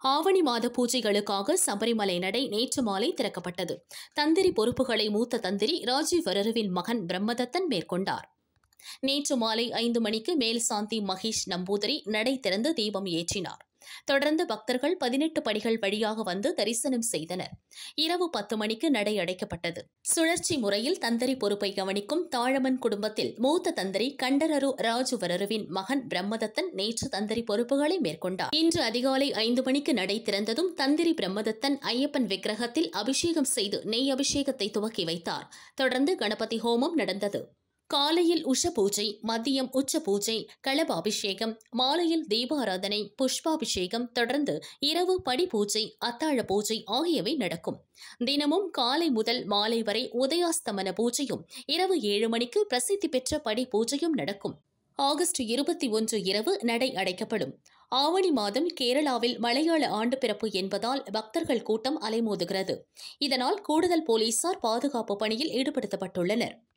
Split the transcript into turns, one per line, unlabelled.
ஆவணி மாத பூஜைகளுக்காக சபரிமலை நடை நேற்று மாலை திறக்கப்பட்டது. தந்திரி பொறுப்புகளை மூத்த தந்திரி ராஜீவ் வரருவின் மகன் பிரம்மதத்தன் மேற்கொண்டார். நேற்று மாலை 5 மணிக்கு மேல்சாந்தி மகேஷ் நம்பூதிரி நடை திறந்து தீபம் ஏற்றினார். தொடர்ந்து பக்தர்கள் 18 படிகள் வழியாக வந்து தரிசனம் செய்தனர். இரவு 10 மணிக்கு நடை அடைக்கப்பட்டது. சுழற்சி முறையில் தந்திரி பொறுப்பை கவனிக்கும் தாழமன் குடும்பத்தில் மூத்த தந்திரி கண்டரரு ராஜுவரருவின் மகன் பிரம்மதத்தன் நேற்று தந்திரி பொறுப்புகளை மேற்கொண்டார். இன்று அதிகாலை 5 மணிக்கு நடை திறந்ததும் தந்திரி பிரம்மதத்தன் ஐயப்பன் விக்கிரகத்தில் அபிஷேகம் செய்து நெய் அபிஷேகத்தை துவக்கி வைத்தார். தொடர்ந்து கணபதி ஹோமம் நடந்தது. காலையில் உஷ பூஜை, மதியம் உச்ச பூஜை, களபாபிஷேகம், மாலையில் தீபாராதனை, புஷ்பாபிஷேகம், தொடர்ந்து இரவு படி பூஜை, அத்தாழ பூஜை ஆகியவை நடக்கும். தினமும் காலை முதல் மாலை வரை உதயாஸ்தமன பூஜையும், இரவு 7 மணிக்கு பிரசித்தி பெற்ற படி பூஜையும் நடக்கும். ஆகஸ்ட் 21 இரவு நடை அடைக்கப்படும். ஆவணி மாதம் கேரளாவில் மலையாள ஆண்டு பிறப்பு என்பதால் பக்தர்கள் கூட்டம் அலைமோதுகிறது. இதனால் கூடுதல் போலீசார் பாதுகாப்பு பணியில் ஈடுபடுத்தப்பட்டுள்ளனர்.